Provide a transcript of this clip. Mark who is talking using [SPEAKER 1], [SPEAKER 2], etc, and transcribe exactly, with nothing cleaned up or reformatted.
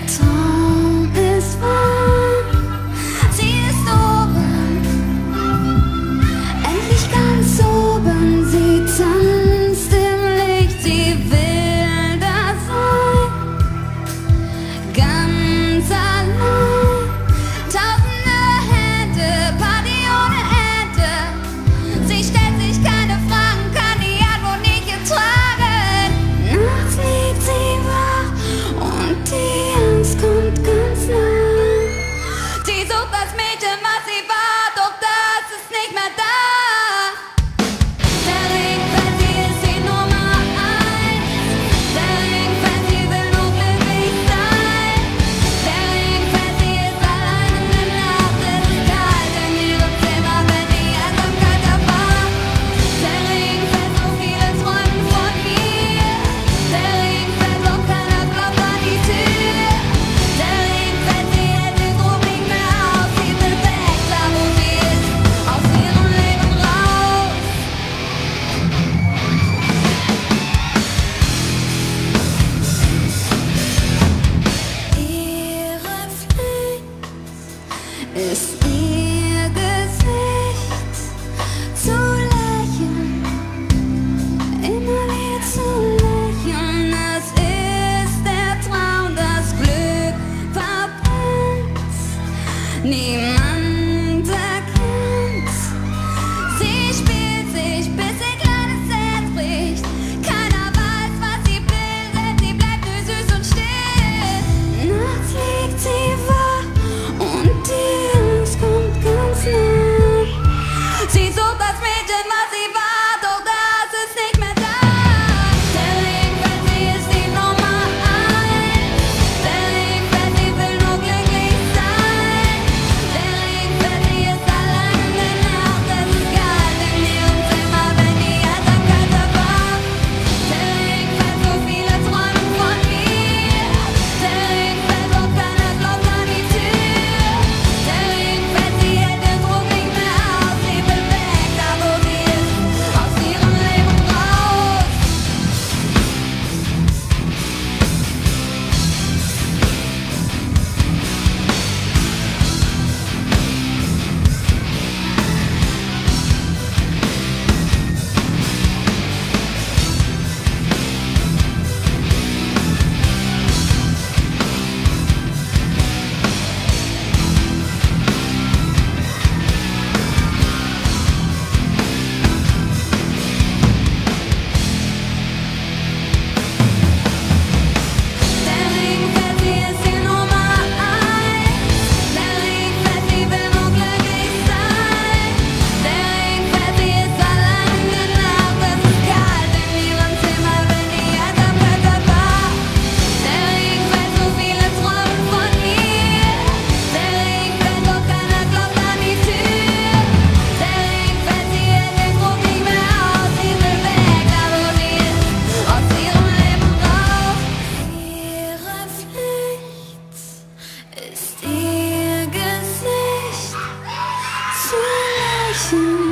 [SPEAKER 1] Traum ist wahr, sie ist oben, endlich ganz oben. Sie tanzt im Licht, sie will da sein, ganz allein. Tausende Hände, Party ohne Ende. Sie stellt sich keine Fragen, kann die Antwort nicht ertragen. Nachts liegt sie wach und die Angst kommt ganz nah. Sie sucht das Mädchen, was sie war, doch das ist nicht mehr da. Der Ringfest, sie ist die Nummer eins. Der Ringfest, sie will nur glücklich sein. Der Ringfest, sie ist allein in der Nacht. Es ist kalt in ihrem Zimmer, wenn die Einsamkeit erwacht. Der Ringfest, so viele träumen von ihr. Der Ringfest, doch keiner glaubt an die Tür. Der Ringfest, sie hält den Druck nicht mehr aus. Sie will weg, da wo sie ist, aus ihrem Leben raus. Ihre Pflicht ist ihr Gesicht zu lächeln, immer wieder zu lächeln. Es ist der Traum, das Glück verbrennt, niemand erkennt. Sie spielt sich, bis ihr kleines Herz bricht. Keiner weiß, was sie will, denn sie bleibt nur süß und still. Nachts liegt sie wach und die Angst kommt ganz nah. Sie sucht das Mädchen, was sie war, doch das ist nicht mehr da. Der Ringfest, sie ist die Nummer eins. Der Ringfest, sie will nur glücklich sein. Der Ringfest, sie ist allein in der Nacht. Es ist kalt in ihrem Zimmer, wenn die Einsamkeit erwacht. Der Ringfest, so viele träumen von ihr. Der Ringfest, doch keiner glaubt an die Tür. Der Ringfest, sie hält den Druck nicht mehr aus. Sie will weg, da wo sie ist, aus ihrem Leben raus. Der Ringfest, sie ist die Nummer eins. Der Ringfest, sie will nur glücklich sein. Der Ringfest, sie ist allein in der Nacht. Es ist kalt in ihrem Zimmer, wenn die Einsamkeit erwacht. Der Ringfest, so viele träumen von ihr. Der Ringfest, doch keiner glaubt an die Tür. Der Ringfest, sie hält den Druck nicht mehr aus. Sie will weg, da wo sie ist, aus ihrem Leben raus. Ihre Pflicht ist ihr Gesicht zu lächeln.